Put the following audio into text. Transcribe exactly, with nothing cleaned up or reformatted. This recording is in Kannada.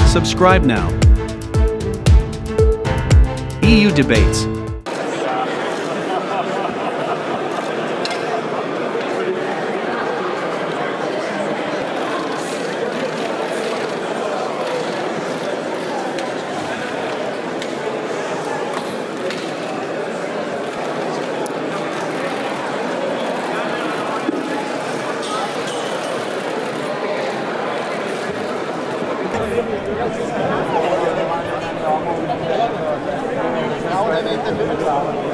Subscribe now. E U Debates. Ja, det är inte